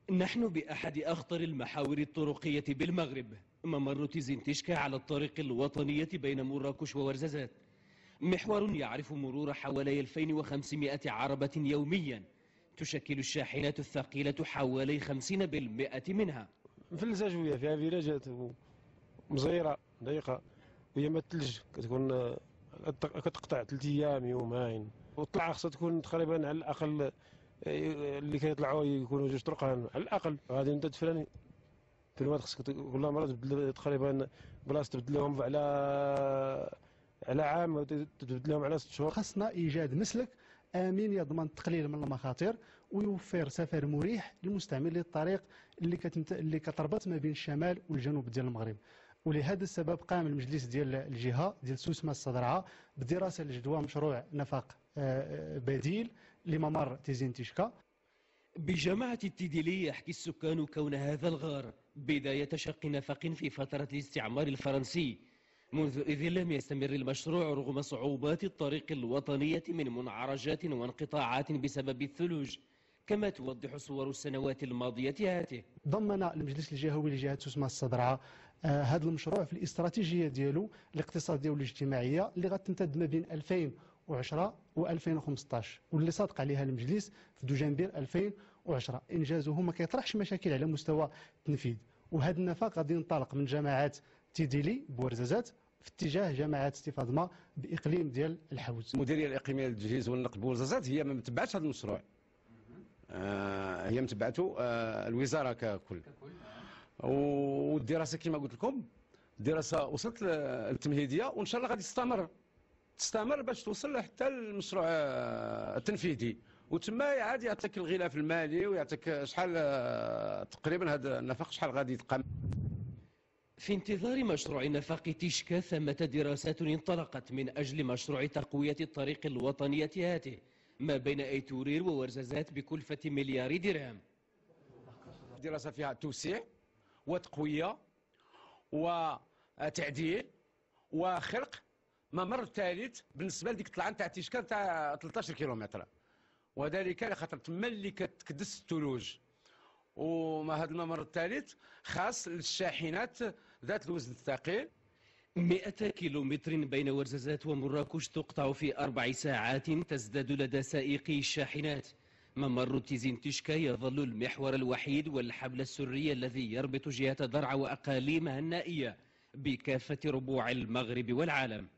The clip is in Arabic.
نحن بأحد أخطر المحاور الطرقية بالمغرب، ممر تيزنتشكا على الطريق الوطنية بين مراكش وورزازات. محور يعرف مرور حوالي 2500 عربة يوميا، تشكل الشاحنات الثقيلة حوالي 50% منها. مفلسة شوية، فيها فيلاجات مزيرة ضيقة، وهي ما الثلج كتكون كتقطع 3 أيام يومين، والطلعة خصها تكون تقريبا على الأقل اللي كيطلعوا يكونوا 2 طرقان على الأقل. غادي أنت تفراني في الوقت خصك كل مرة تبدل تقريبا بلاصة تبدلهم على عام، تبدلهم على 6 شهور. خاصنا إيجاد مسلك آمن يضمن التقليل من المخاطر ويوفر سفر مريح للمستعمل للطريق اللي كتربط ما بين الشمال والجنوب ديال المغرب. ولهذا السبب قام المجلس ديال الجهه ديال سوسمه الصدرعه بدراسه لجدوى مشروع نفق بديل لممر تيزنتشكا. بجامعة التيديلي يحكي السكان كون هذا الغار بداية شق نفق في فترة الاستعمار الفرنسي، منذ إذ لم يستمر المشروع رغم صعوبات الطريق الوطنية من منعرجات وانقطاعات بسبب الثلوج، كما توضح صور السنوات الماضية هاته. ضمن المجلس الجهوي لجهة سوسمه الصدرعه هذا المشروع في الاستراتيجية ديالو الاقتصادية والاجتماعية اللي غتمتد ما بين 2010 و2015 واللي صادق عليها المجلس في دجنبر 2010. انجازه ما كيطرحش مشاكل على مستوى التنفيذ، وهذا النفق غادي ينطلق من جماعة تيديلي بورزازات في اتجاه جماعة استفاضمة بإقليم ديال الحوت. المديرية الإقليمية للتجهيز والنقل بورزازات هي ما متبعتش هذا المشروع، هي متبعته الوزارة ككل. والدراسة كما قلت لكم الدراسة وصلت للتمهيدية، وإن شاء الله غادي تستمر باش توصل حتى المشروع التنفيذي، وتما عاد يعطيك الغلاف المالي ويعطيك شحال تقريبا هذا النفق شحال غادي يتقام. في انتظار مشروع نفق تيشكا ثمة دراسات انطلقت من أجل مشروع تقوية الطريق الوطنية هاته ما بين أيتورير وورزازات بكلفة مليار درهم. الدراسة فيها توسيع وتقوية وتعديل وخلق ممر ثالث بالنسبة لديك الطلعة نتاع تيشكا تاع 13 كيلومتر، وذلك لخاطر تما اللي كتكدس الثلوج. وما هذا الممر الثالث خاص للشاحنات ذات الوزن الثقيل. 100 كيلومتر بين ورزازات ومراكش تقطع في 4 ساعات تزداد لدى سائقي الشاحنات. ممر تيزنتشكا يظل المحور الوحيد والحبل السري الذي يربط جهة درعا وأقاليمها النائية بكافة ربوع المغرب والعالم.